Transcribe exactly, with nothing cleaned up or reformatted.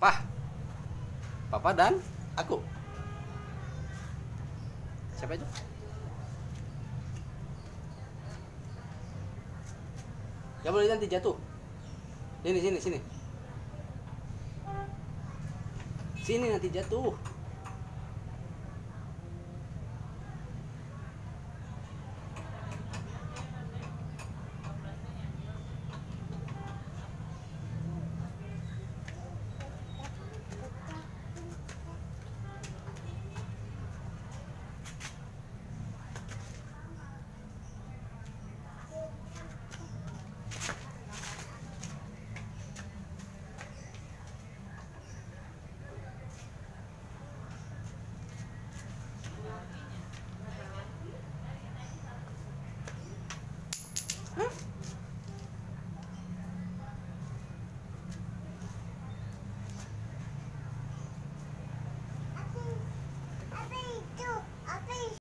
papa. Papa dan aku. Siapa itu? Gak boleh nanti jatuh. Sini, sini, sini. Sini nanti jatuh.